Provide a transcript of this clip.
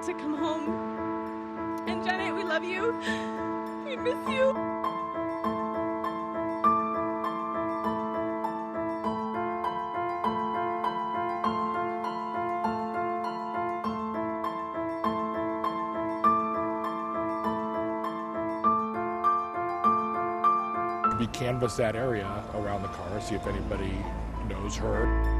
to come home. And Janet, we love you. We miss you. We canvass that area around the car, see if anybody knows her.